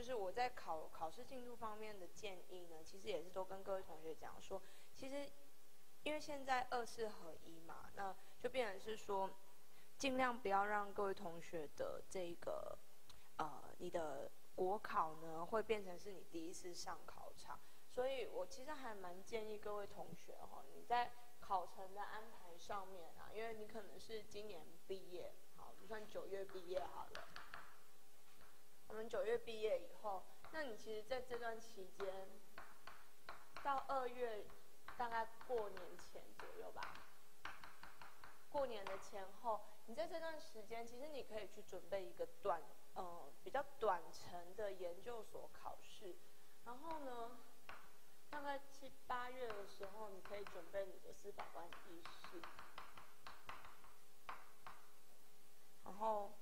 就是我在考试进度方面的建议呢，其实也是都跟各位同学讲说，其实因为现在2、4合一嘛，那就变成是说，尽量不要让各位同学的这个你的国考呢会变成是你第一次上考场，所以我其实还蛮建议各位同学哈，你在考程的安排上面啊，因为你可能是今年毕业，好，就算9月毕业好了。我们9月毕业以后，那你其实在这段期间，到2月大概过年前左右吧，过年的前后，你在这段时间，其实你可以去准备一个比较短程的研究所考试，然后呢，大概7、8月的时候，你可以准备你的司法官医师，然后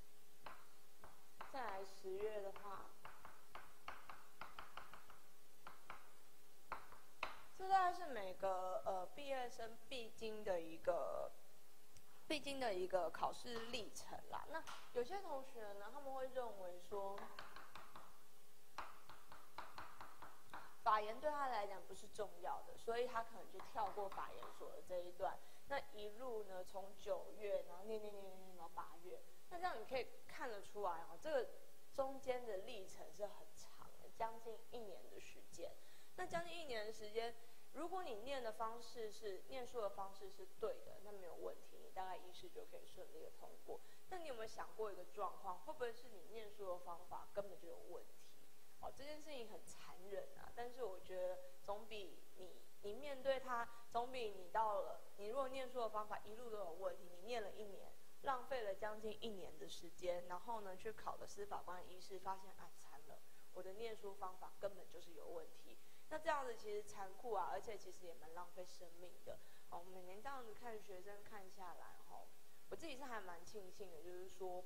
再来10月的话，这大概是每个毕业生必经的一个考试历程啦。那有些同学呢，他们会认为说，法研对他来讲不是重要的，所以他可能就跳过法研所的这一段，那一路呢从9月，然后念到8月，那这样你可以看得出来这个中间的历程是很长的，将近1年的时间。那将近1年的时间，如果你念书的方式是对的，那没有问题，你大概医师就可以顺利的通过。那你有没有想过一个状况，会不会是你念书的方法根本就有问题？这件事情很残忍啊，但是我觉得总比你面对它，总比你如果念书的方法一路都有问题，你念了1年，浪费了将近1年的时间，然后呢去考了司法官医师，发现惨了，我的念书方法根本就是有问题。那这样子其实残酷啊，而且其实也蛮浪费生命的。每年这样子看学生看下来，我自己是还蛮庆幸的，就是说，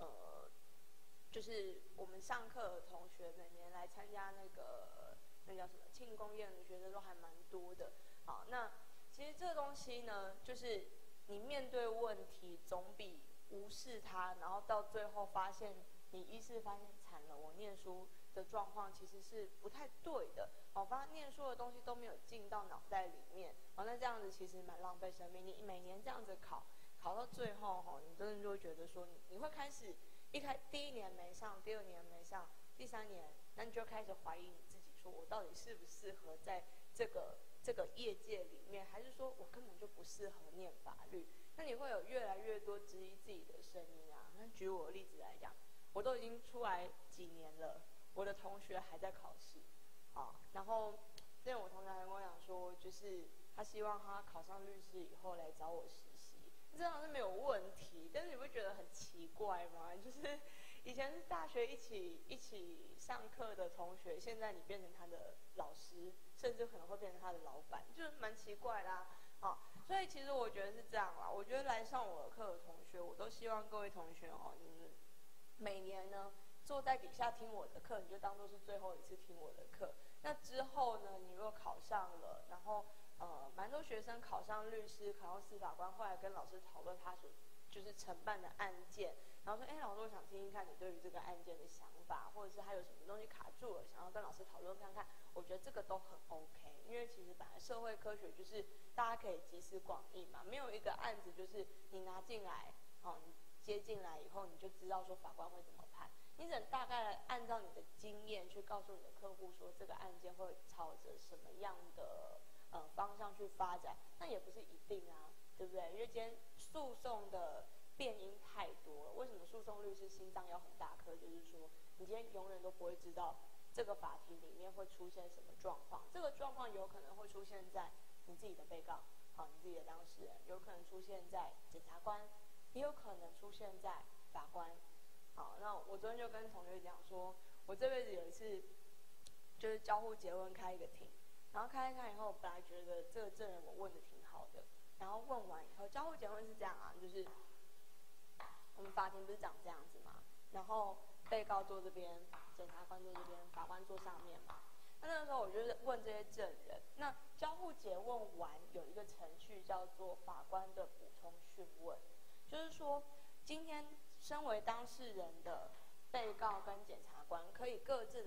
就是我们上课的同学每年来参加那叫什么庆功宴的学生都还蛮多的。好，那其实这个东西呢，就是你面对问题总比无视它，然后到最后发现你医师发现惨了，我念书的状况其实是不太对的。发现念书的东西都没有进到脑袋里面，那这样子其实蛮浪费生命。你每年这样子考到最后，你真的就会觉得说你会开始第1年没上，第2年没上，第3年，那你就开始怀疑你自己，说我到底适不适合在这个业界里面，还是说我根本就不适合念法律？那你会有越来越多质疑自己的声音啊。那举我的例子来讲，我都已经出来几年了，我的同学还在考试，然后之前我同学还跟我讲说，就是他希望他考上律师以后来找我实习。这样是没有问题，但是你会觉得很奇怪吗？就是以前是大学一起上课的同学，现在你变成他的老师，甚至可能会变成他的老板，就是蛮奇怪啦。所以其实我觉得是这样啦。我觉得来上我的课的同学，我都希望各位同学你们每年呢坐在底下听我的课，你就当做是最后一次听我的课。那之后呢，你如果考上了，然后蛮多学生考上律师，考上司法官，后来跟老师讨论他所就是承办的案件，然后说，老师，我想听听看你对于这个案件的想法，或者是还有什么东西卡住了，想要跟老师讨论看看。我觉得这个都很 OK， 因为其实本来社会科学就是大家可以集思广益嘛，没有一个案子就是你拿进来，你接进来以后你就知道说法官会怎么判。你只能大概按照你的经验去告诉你的客户说，这个案件会朝着什么样的方向去发展，那也不是一定啊，对不对？因为今天诉讼的变因太多了，为什么诉讼律师心脏要很大颗？就是说，你今天永远都不会知道这个法庭里面会出现什么状况，这个状况有可能会出现在你自己的被告，你自己的当事人，有可能出现在检察官，也有可能出现在法官。好，那我昨天就跟同学讲说，我这辈子有一次就是交互诘问开一个庭，然后看一看以后，本来觉得这个证人我问的挺好的，然后问完以后，交互诘问是这样啊，就是我们法庭不是长这样子嘛，然后被告坐这边，检察官坐这边，法官坐上面嘛。那个时候我就是问这些证人，那交互诘问完有一个程序叫做法官的补充讯问，就是说今天身为当事人的被告跟检察官可以各自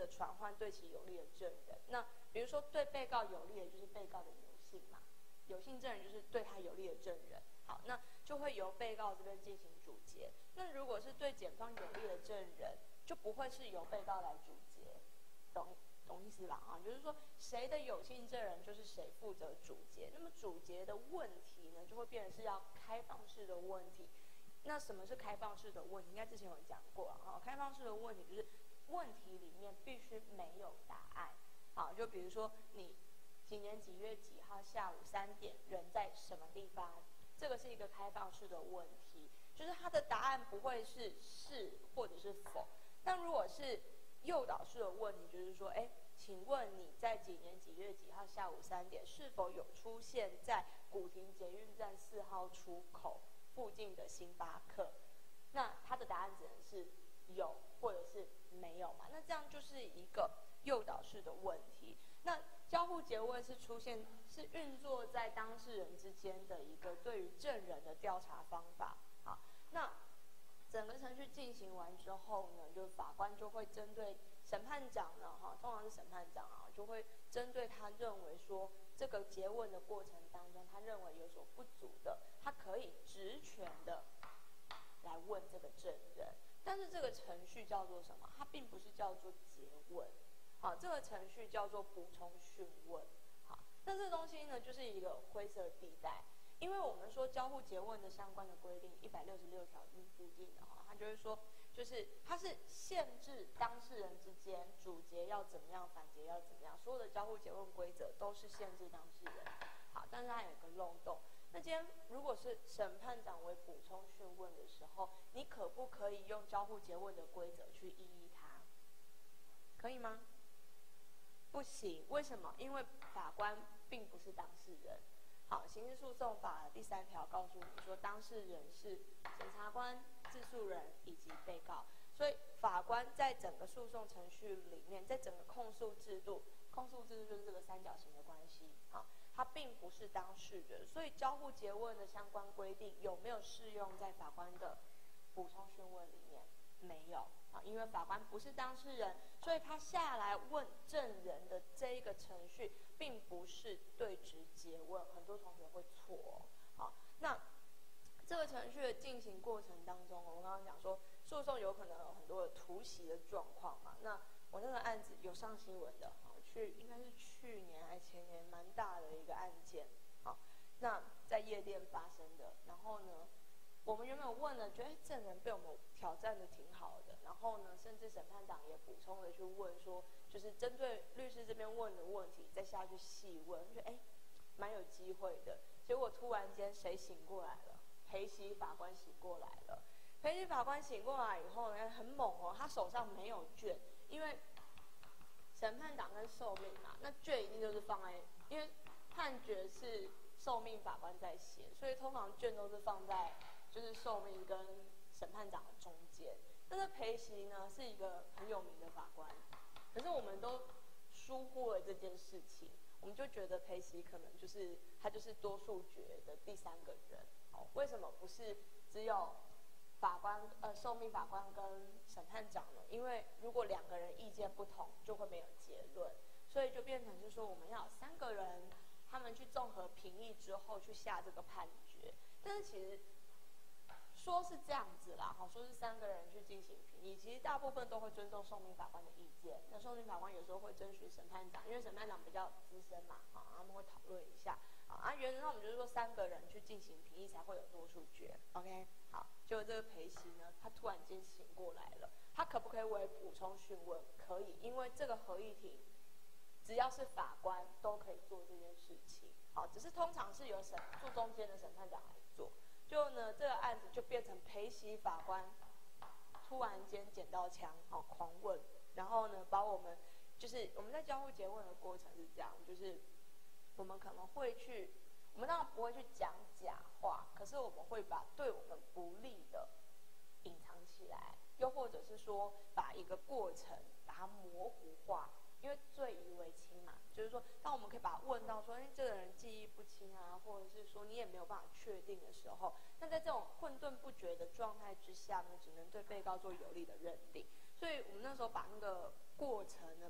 的传唤对其有利的证人。那比如说对被告有利的就是被告的有信嘛，有信证人就是对他有利的证人。好，那就会由被告这边进行主结。那如果是对检方有利的证人，就不会是由被告来主结，懂意思吧？啊，就是说谁的有信证人就是谁负责主结。那么主结的问题呢，就会变成是要开放式的问题。那什么是开放式的问题？应该之前有讲过啊。开放式的问题就是问题里面必须没有答案。好，就比如说你几年几月几号下午3点人在什么地方，这个是一个开放式的问题，就是它的答案不会是是或者是否。但如果是诱导式的问题，就是说，请问你在几年几月几号下午3点是否有出现在古亭捷运站4号出口附近的星巴克？那他的答案只能是有或者是没有嘛？那这样就是一个诱导式的问题。那交互诘问是运作在当事人之间的一个对于证人的调查方法。好，那整个程序进行完之后呢，就法官就会针对审判长呢，通常是审判长就会针对他认为说这个诘问的过程当中，他认为有所不足的，他可以职权的来问这个证人。但是这个程序叫做什么？它并不是叫做诘问，好，这个程序叫做补充讯问。好，那这个东西呢，就是一个灰色地带。因为我们说交互诘问的相关的规定166条已经附定的它就会说，就是它是限制当事人之间主诘要怎么样，反诘要怎么样，所有的交互诘问规则都是限制当事人。好，但是它有一个漏洞。那今天如果是审判长为补充讯问的时候，你可不可以用交互诘问的规则去异议它？可以吗？不行，为什么？因为法官并不是当事人。好，刑事诉讼法第3条告诉你说，当事人是检察官、自诉人以及被告，所以法官在整个诉讼程序里面，在整个控诉制度就是这个三角形的关系，好，它并不是当事人，所以交互诘问的相关规定有没有适用在法官的补充讯问里面？没有啊，因为法官不是当事人，所以他下来问证人的这一个程序，并不是对质诘问，很多同学会错好，那这个程序的进行过程当中，我刚刚讲说，诉讼有可能有很多的突袭的状况嘛。那我那个案子有上新闻的，应该是去年还前年蛮大的一个案件，好，那在夜店发生的，然后呢？我们原本问了，觉得证人被我们挑战的挺好的，然后呢，甚至审判长也补充的去问说，就是针对律师这边问的问题，再下去细问，觉得蛮有机会的。结果突然间谁醒过来了？陪席法官醒过来了。陪席法官醒过来以后呢，很猛哦，他手上没有卷，因为审判长跟受命嘛，那卷一定就是放在，因为判决是受命法官在写，所以通常卷都是放在。就是受命跟审判长的中间，但是陪席呢是一个很有名的法官，可是我们都疏忽了这件事情，我们就觉得陪席可能就是他就是多数决的第3个人，为什么不是只有法官受命法官跟审判长呢？因为如果2个人意见不同，就会没有结论，所以就变成是说我们要有3个人，他们去综合评议之后去下这个判决，但是其实。说是这样子啦，说是3个人去进行评议，其实大部分都会尊重受命法官的意见。那受命法官有时候会征询审判长，因为审判长比较资深嘛，他们会讨论一下。原则上我们就是说3个人去进行评议才会有多数决。OK， 好，结果这个陪席呢，他突然间醒过来了，他可不可以为补充讯问？可以，因为这个合议庭只要是法官都可以做这件事情。好，只是通常是由诉中间的审判长来做。就呢，这个案子就变成陪席法官突然间捡到枪，狂问，然后呢，把我们就是我们在交互诘问的过程是这样，就是我们可能会去，我们当然不会去讲假话，可是我们会把对我们不利的隐藏起来，又或者是说把一个过程把它模糊化。因为罪疑为轻嘛，就是说，当我们可以把他问到说，这个人记忆不清啊，或者是说你也没有办法确定的时候，那在这种混沌不决的状态之下呢，只能对被告做有利的认定。所以我们那时候把那个过程呢，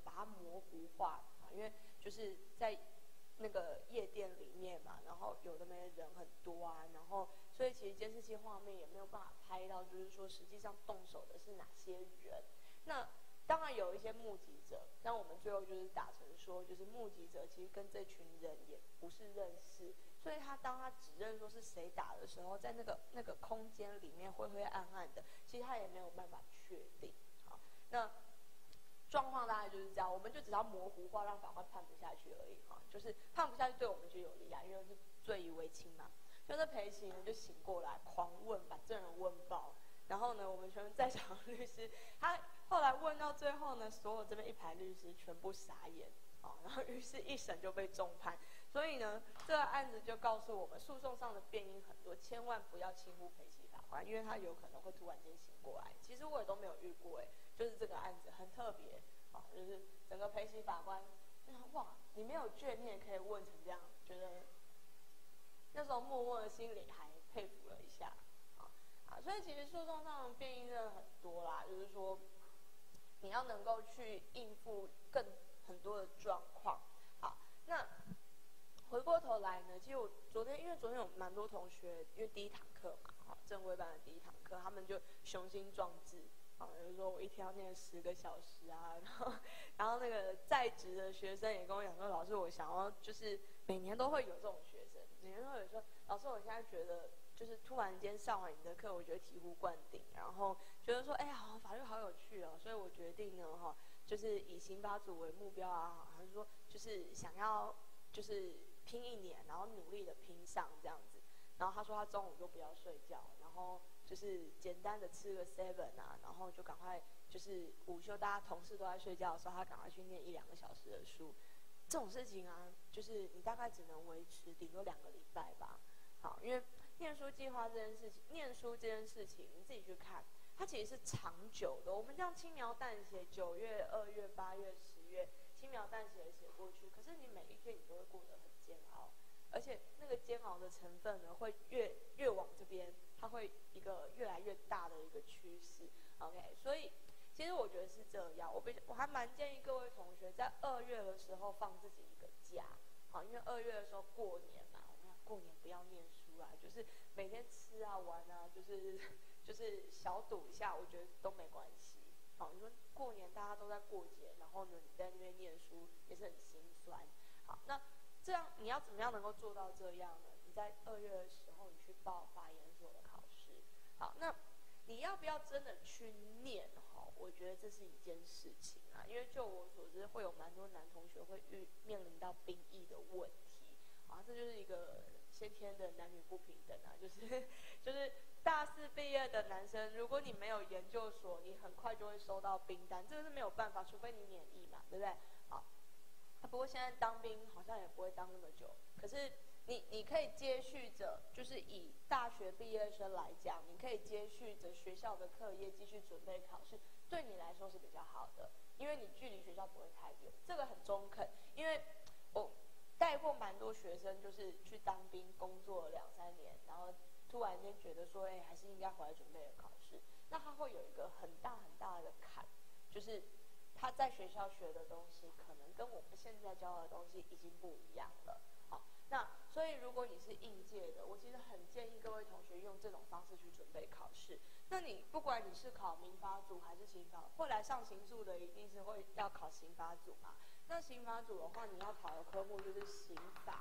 模糊化啊，因为就是在那个夜店里面嘛，然后有的没的人很多啊，然后所以其实监视器画面也没有办法拍到，就是说实际上动手的是哪些人。那当然有一些目击者，但我们最后就是打成说，就是目击者其实跟这群人也不是认识，所以当他指认说是谁打的时候，在那个空间里面灰灰暗暗的，其实他也没有办法确定。好，那状况大概就是这样，我们就只要模糊化，让法官判不下去而已哈，就是判不下去对我们就有利啊，因为是罪疑为轻嘛。就那裴行人就醒过来，狂问，把证人问爆。然后呢，我们全在场的律师，他后来问到最后呢，所有这边一排律师全部傻眼，然后于是一审就被重判。所以呢，这个案子就告诉我们，诉讼上的变因很多，千万不要轻忽裴系法官，因为他有可能会突然间醒过来。其实我也都没有遇过，就是这个案子很特别，就是整个裴系法官，哇，你没有卷，你也可以问成这样，觉得那时候默默的心里还佩服了一下。所以其实诉讼上的变因真的很多啦，就是说你要能够去应付很多的状况。好，那回过头来呢，其实我因为昨天有蛮多同学，因为第一堂课嘛，正规班的第一堂课，他们就雄心壮志，比如说我一天要念10个小时啊，然后那个在职的学生也跟我讲说，老师我想要就是每年都会有这种学生，每年都会有说，老师我现在觉得。就是突然间上完你的课，我觉得醍醐灌顶，然后觉得说，好，法律好有趣哦，所以我决定呢，就是以刑法组为目标啊，还是说就是想要就是拼1年，然后努力的拼上这样子。然后他说他中午就不要睡觉，然后就是简单的吃个 7啊，然后就赶快就是午休大家同事都在睡觉的时候，他赶快去念1-2个小时的书。这种事情啊，就是你大概只能维持顶多2个礼拜吧。好，因为念书计划这件事情，念书这件事情，你自己去看，它其实是长久的。我们这样轻描淡写，9月、2月、8月、10月，轻描淡写的写过去，可是你每一天你都会过得很煎熬，而且那个煎熬的成分呢，会越往这边，它会一个越来越大的一个趋势。OK， 所以其实我觉得是这样，我还蛮建议各位同学在2月的时候放自己一个假，好，因为2月的时候过年嘛。过年不要念书啊，就是每天吃啊玩啊，就是小赌一下，我觉得都没关系。好，你说过年大家都在过节，然后呢你在那边念书也是很心酸。好，那这样你要怎么样能够做到这样呢？你在2月的时候你去报法研所的考试。好，那你要不要真的去念？我觉得这是一件事情啊，因为就我所知，会有蛮多男同学会面临到兵役的问题。这就是一个先天的男女不平等啊，就是大4毕业的男生，如果你没有研究所，你很快就会收到兵单，这个是没有办法，除非你免役嘛，对不对？好，不过现在当兵好像也不会当那么久，可是你可以接续着，就是以大学毕业生来讲，你可以接续着学校的课业继续准备考试，对你来说是比较好的，因为你距离学校不会太远，这个很中肯，因为我带过蛮多学生，就是去当兵工作了2-3年，然后突然间觉得说，还是应该回来准备考试。那他会有一个很大很大的坎，就是他在学校学的东西，可能跟我们现在教的东西已经不一样了。好，那所以如果你是应届的，我其实很建议各位同学用这种方式去准备考试。那你不管你是考民法组还是刑法，会来上刑诉的一定是会要考刑法组嘛。那刑法组的话，你要考的科目就是刑法、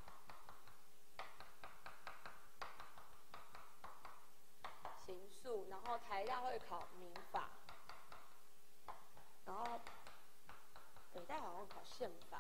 刑诉，然后台大会考民法，然后北大好像考宪法。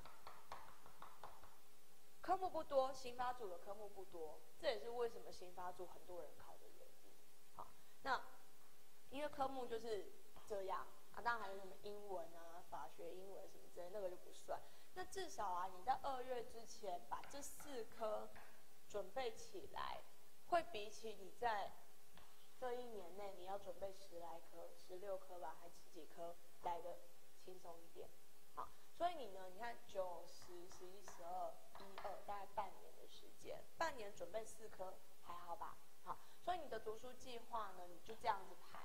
科目不多，刑法组的科目不多，这也是为什么刑法组很多人考的原因。好，那因为科目就是这样啊，当然还有什么英文啊、法学、英文什么之类，那个就不算。那至少啊，你在2月之前把这4科准备起来，会比起你在这1年内你要准备10来科、16科吧，还10几科来的轻松一点。好，所以你呢，你看9、10、11、12、12，大概半年的时间，半年准备4科还好吧？好，所以你的读书计划呢，你就这样子排。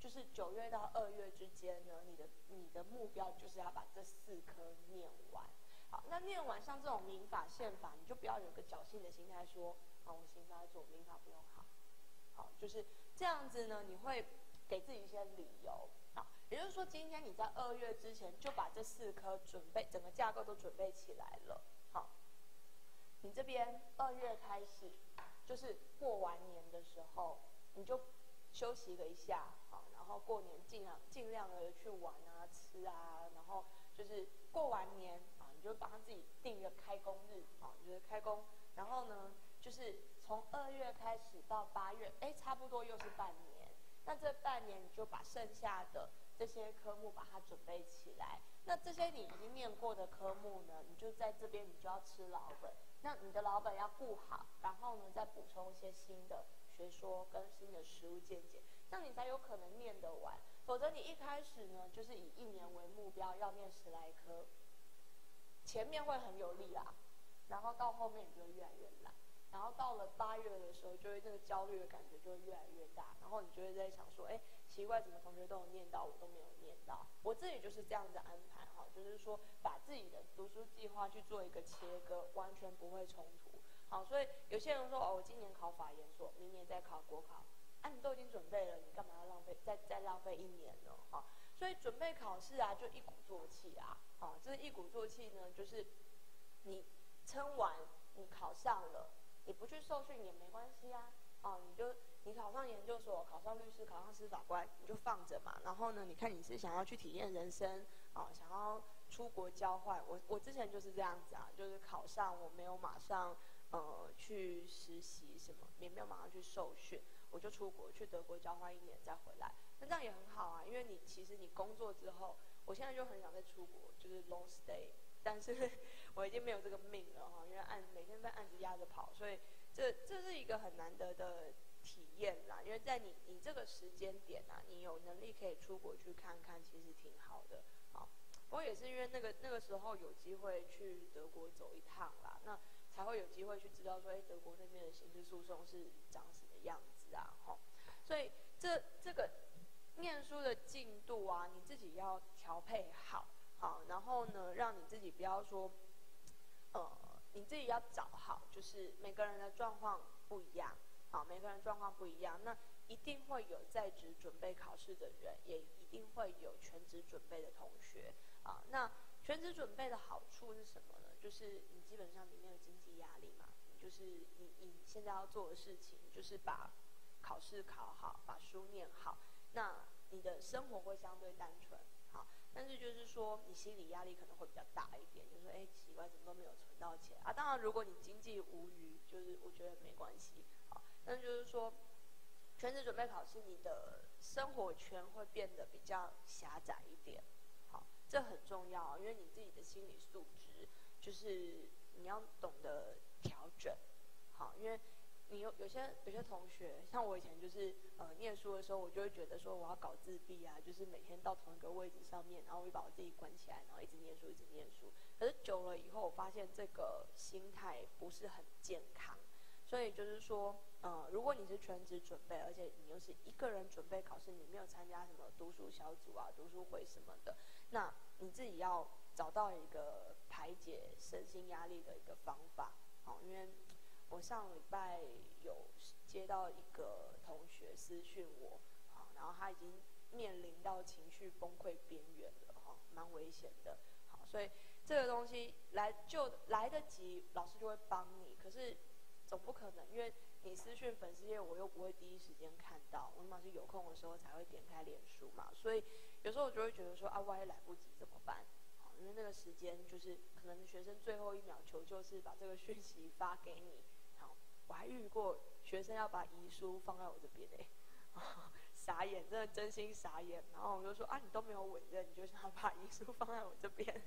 就是9月到2月之间呢，你的目标就是要把这4科念完。好，那念完像这种民法、宪法，你就不要有个侥幸的心态说，我刑法做，民法不用好。好，就是这样子呢，你会给自己一些理由。好，也就是说，今天你在2月之前就把这4科准备，整个架构都准备起来了。好，你这边2月开始，就是过完年的时候，你就休息了一下，好，然后过年尽量的去玩啊、吃啊，然后就是过完年啊，你就帮自己定一个开工日，啊，就是开工，然后呢，就是从2月开始到8月，差不多又是半年。那这半年你就把剩下的这些科目把它准备起来。那这些你已经念过的科目呢，你就在这边你就要吃老本。那你的老本要顾好，然后呢再补充一些新的学说跟新的实务见解，这样你才有可能念得完。否则你一开始呢就是以1年为目标要念10来科，前面会很有力啦，然后到后面你就会越来越懒。然后到了8月的时候，就会那个焦虑的感觉就会越来越大，然后你就会在想说，奇怪，怎么同学都有念到，我都没有念到？我这里就是这样子安排哈，就是说把自己的读书计划去做一个切割，完全不会冲突。好，所以有些人说，我今年考法研所，明年再考国考，你都已经准备了，你干嘛要浪费再浪费1年呢？哈，所以准备考试啊，就一鼓作气啊，好，这一鼓作气呢，就是你撑完，你考上了。你不去受训也没关系啊，你考上研究所，考上律师，考上司法官，你就放着嘛。然后呢，你看你是想要去体验人生想要出国交换，我之前就是这样子啊，就是考上我没有马上去实习什么，也没有马上去受训，我就出国去德国交换1年再回来，那这样也很好啊，因为其实你工作之后，我现在就很想再出国，就是 long stay。但是我已经没有这个命了哈，因为每天被案子压着跑，所以这是一个很难得的体验啦。因为在你这个时间点啊，你有能力可以出国去看看，其实挺好的。好，不过也是因为那个时候有机会去德国走一趟啦，那才会有机会去知道说，德国那边的刑事诉讼是长什么样子啊？哈，所以这个念书的进度啊，你自己要调配好。好，然后呢，让你自己不要说，你自己要找好，就是每个人的状况不一样，好，每个人状况不一样，那一定会有在职准备考试的人，也一定会有全职准备的同学，啊，那全职准备的好处是什么呢？就是你基本上你没有经济压力嘛，就是你现在要做的事情就是把考试考好，把书念好，那你的生活会相对单纯。但是就是说，你心理压力可能会比较大一点，就是说，奇怪，怎么都没有存到钱啊？当然，如果你经济无余，就是我觉得没关系，好。但是就是说，全职准备考试，你的生活圈会变得比较狭窄一点，好，这很重要，因为你自己的心理素质，就是你要懂得调整，好，因为。你有些同学，像我以前就是念书的时候，我就会觉得说我要搞自闭啊，就是每天到同一个位置上面，然后我就把我自己关起来，然后一直念书一直念书。可是久了以后，我发现这个心态不是很健康，所以就是说，如果你是全职准备，而且你又是一个人准备考试，你没有参加什么读书小组啊、读书会什么的，那你自己要找到一个排解身心压力的一个方法，好，因为。我上礼拜有接到一个同学私讯我，然后他已经面临到情绪崩溃边缘了，蛮危险的。好，所以这个东西来得及，老师就会帮你。可是总不可能，因为你私讯粉丝页，我又不会第一时间看到，我起码是有空的时候才会点开脸书嘛。所以有时候我就会觉得说万一来不及怎么办？因为那个时间就是可能学生最后1秒求救是把这个讯息发给你。我还遇过学生要把遗书放在我这边傻眼，真的真心傻眼。然后我就说你都没有委任，你就想要把遗书放在我这边，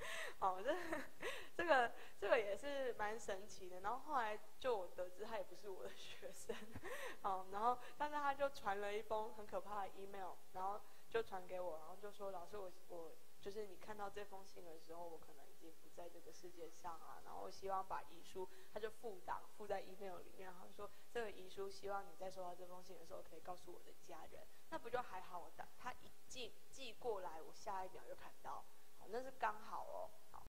这个也是蛮神奇的。然后后来就我得知他也不是我的学生，然后但是他就传了一封很可怕的 email， 然后就传给我，然后就说老师我就是你看到这封信的时候，我可能已经不在这个世界上啊，然后我希望把遗书，他就附在 email 里面，然后说这个遗书希望你在收到这封信的时候可以告诉我的家人，那不就还好的？他一寄过来，我下一秒就看到，好，那是刚好哦。